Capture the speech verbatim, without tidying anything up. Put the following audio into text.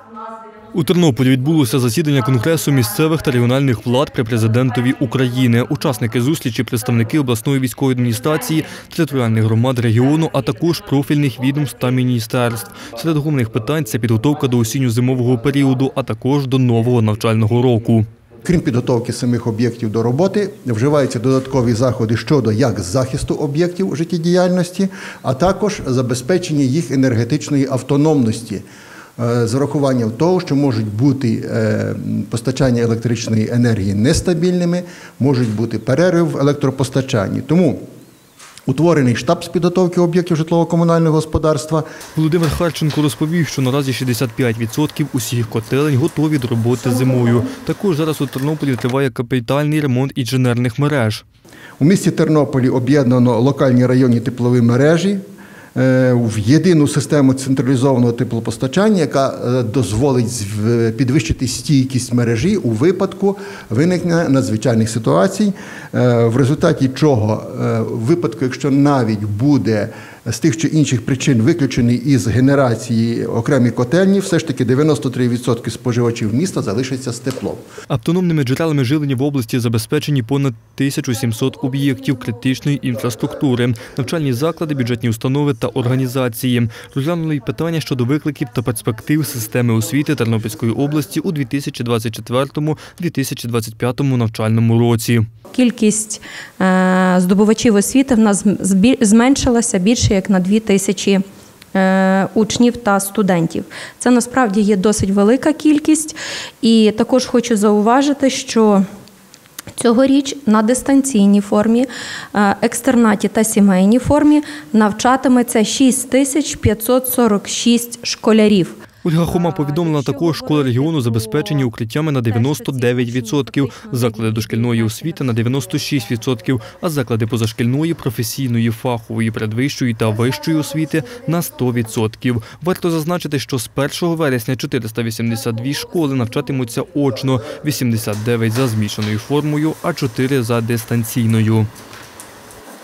У Тернополі відбулося засідання Конгресу місцевих та регіональних влад при президентові України. Учасники зустрічі – представники обласної військової адміністрації, територіальних громад регіону, а також профільних відомств та міністерств. Серед головних питань – це підготовка до осінньо-зимового періоду, а також до нового навчального року. Крім підготовки самих об'єктів до роботи, вживаються додаткові заходи щодо як захисту об'єктів життєдіяльності, а також забезпечення їх енергетичної автономності, з урахуванням того, що можуть бути постачання електричної енергії нестабільними, можуть бути перерви в електропостачанні. Тому утворений штаб з підготовки об'єктів житлово-комунального господарства. Володимир Харченко розповів, що наразі шістдесят п'ять відсотків усіх котелень готові до роботи зимою. Також зараз у Тернополі триває капітальний ремонт інженерних мереж. У місті Тернополі об'єднано локальні районні теплові мережі в єдину систему централізованого теплопостачання, яка дозволить підвищити стійкість мережі у випадку виникнення надзвичайних ситуацій, в результаті чого, в випадку, якщо навіть буде з тих чи інших причин виключений із генерації окремі котельні, все ж таки дев'яносто три відсотки споживачів міста залишаться з теплом. Автономними джерелами живлення в області забезпечені понад тисячу сімсот об'єктів критичної інфраструктури, навчальні заклади, бюджетні установи та організації. Розглянули й питання щодо викликів та перспектив системи освіти Тернопільської області у дві тисячі двадцять четвертому - дві тисячі двадцять п'ятому навчальному році. Кількість здобувачів освіти в нас зменшилася більше як на дві тисячі учнів та студентів. Це насправді є досить велика кількість. І також хочу зауважити, що цьогоріч на дистанційній формі, екстернаті та сімейній формі навчатиметься шість тисяч п'ятсот сорок шість школярів. Ольга Хома повідомила, також школи регіону забезпечені укриттями на дев'яносто дев'ять відсотків, заклади дошкільної освіти на дев'яносто шість відсотків, а заклади позашкільної, професійної, фахової, передвищої та вищої освіти на сто відсотків. Варто зазначити, що з першого вересня чотириста вісімдесят дві школи навчатимуться очно, вісімдесят дев'ять за змішаною формою, а чотири за дистанційною.